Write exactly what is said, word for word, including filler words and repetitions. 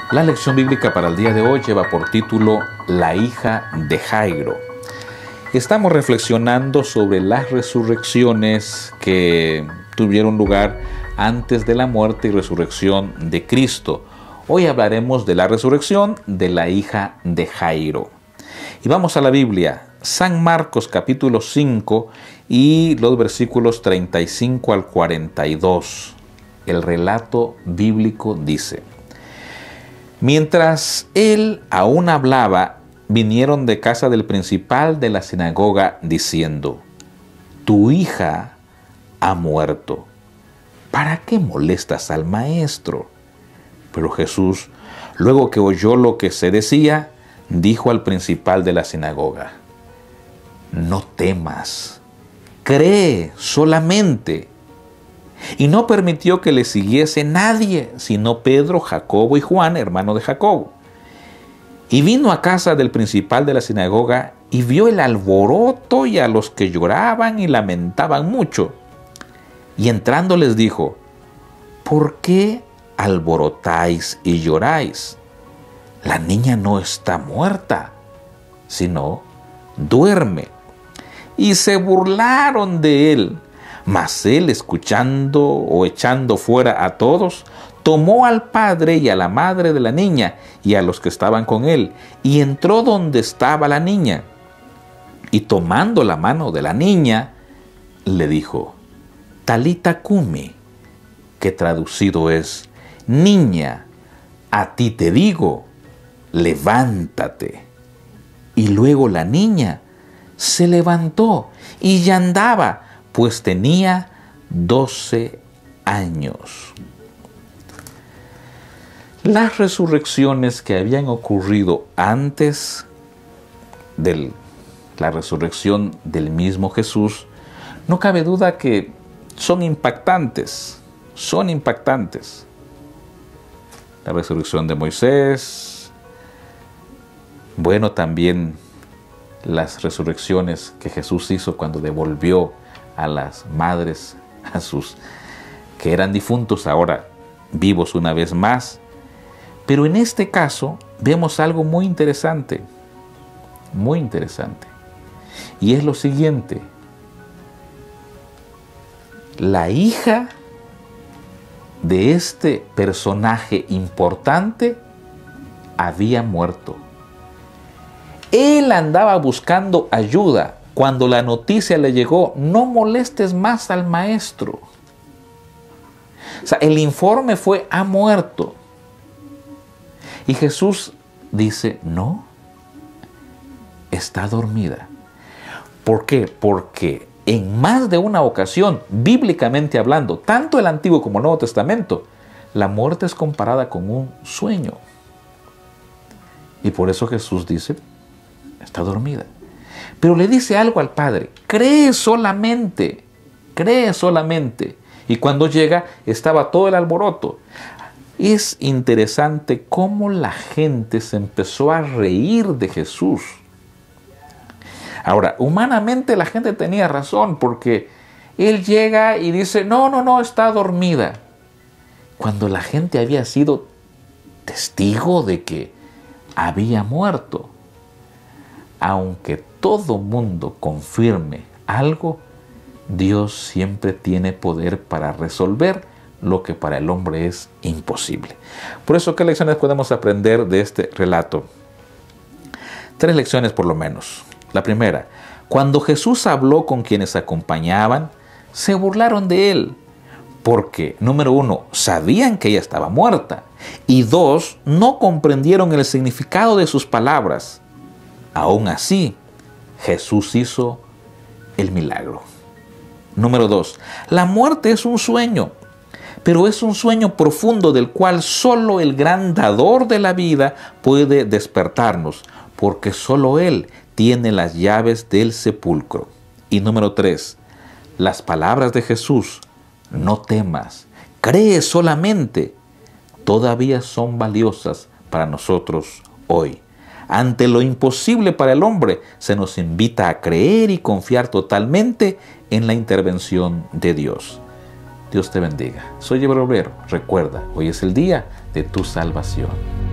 La lección bíblica para el día de hoy lleva por título La hija de Jairo. Estamos reflexionando sobre las resurrecciones que tuvieron lugar antes de la muerte y resurrección de Cristo. Hoy hablaremos de la resurrección de la hija de Jairo. Y vamos a la Biblia, San Marcos capítulo cinco y los versículos treinta y cinco al cuarenta y dos. El relato bíblico dice: Mientras él aún hablaba, vinieron de casa del principal de la sinagoga diciendo: Tu hija ha muerto. ¿Para qué molestas al maestro? Pero Jesús, luego que oyó lo que se decía, dijo al principal de la sinagoga: No temas, cree solamente. Y no permitió que le siguiese nadie, sino Pedro, Jacobo y Juan, hermano de Jacobo. Y vino a casa del principal de la sinagoga y vio el alboroto y a los que lloraban y lamentaban mucho. Y entrando les dijo: ¿Por qué alborotáis y lloráis? La niña no está muerta, sino duerme. Y se burlaron de él. Mas él, escuchando o echando fuera a todos, tomó al padre y a la madre de la niña y a los que estaban con él, y entró donde estaba la niña. Y tomando la mano de la niña, le dijo: Talita cumi, que traducido es: Niña, a ti te digo, levántate. Y luego la niña se levantó y ya andaba, pues tenía doce años. Las resurrecciones que habían ocurrido antes de la resurrección del mismo Jesús, no cabe duda que son impactantes, son impactantes. La resurrección de Moisés, bueno, también las resurrecciones que Jesús hizo cuando devolvió a las madres, a sus que eran difuntos, ahora vivos una vez más. Pero en este caso vemos algo muy interesante, muy interesante. Y es lo siguiente: la hija de este personaje importante había muerto. Él andaba buscando ayuda. Cuando la noticia le llegó: no molestes más al maestro. O sea, el informe fue: ha muerto. Y Jesús dice: no, está dormida. ¿Por qué? Porque en más de una ocasión, bíblicamente hablando, tanto el Antiguo como el Nuevo Testamento, la muerte es comparada con un sueño. Y por eso Jesús dice: está dormida. Pero le dice algo al padre: cree solamente, cree solamente. Y cuando llega, estaba todo el alboroto. Es interesante cómo la gente se empezó a reír de Jesús. Ahora, humanamente la gente tenía razón, porque él llega y dice: no, no, no, está dormida. Cuando la gente había sido testigo de que había muerto. Aunque todo mundo confirme algo, Dios siempre tiene poder para resolver lo que para el hombre es imposible. Por eso, ¿qué lecciones podemos aprender de este relato? Tres lecciones por lo menos. La primera: cuando Jesús habló con quienes acompañaban, se burlaron de él. Porque, número uno, sabían que ella estaba muerta. Y dos, no comprendieron el significado de sus palabras. Aún así, Jesús hizo el milagro. Número dos, la muerte es un sueño, pero es un sueño profundo del cual solo el gran dador de la vida puede despertarnos, porque solo Él tiene las llaves del sepulcro. Y número tres, las palabras de Jesús: no temas, cree solamente, todavía son valiosas para nosotros hoy. Ante lo imposible para el hombre, se nos invita a creer y confiar totalmente en la intervención de Dios. Dios te bendiga. Soy Eber Obrero. Recuerda, hoy es el día de tu salvación.